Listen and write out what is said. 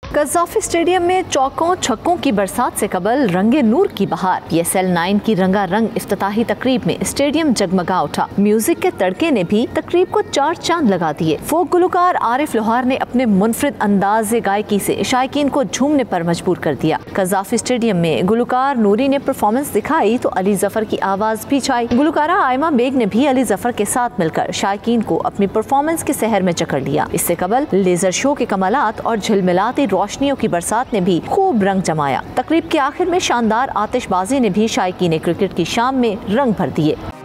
कज़ाफ़ी stadium में चौकों छक्कों की बरसात से कबल रंगे नूर की बहार। PSL 9 की रंगारंग इफ्तिताही तकरीब में स्टेडियम जगमगा उठा। म्यूजिक के तड़के ने भी तकरीब को चार चांद लगा दिए। फोक गुलकार आरिफ लोहार ने अपने मुनफरिद अंदाज़े गायकी से शायकीन को झूमने पर मजबूर कर दिया। कज़ाफ़ी स्टेडियम में गुलकार नूरी ने परफॉर्मेंस दिखाई तो अली जफर की आवाज भी छाई। गुलकारा आयमा बेग ने भी अली जफर के साथ मिलकर शायकीन को अपनी परफॉर्मेंस के सहर में जकड़ लिया। इससे कबल लेजर शो के कमालात और झिलमिलाती रोशनियों की बरसात ने भी खूब रंग जमाया। तकरीब के आखिर में शानदार आतिशबाजी ने भी शायकीन क्रिकेट की शाम में रंग भर दिए।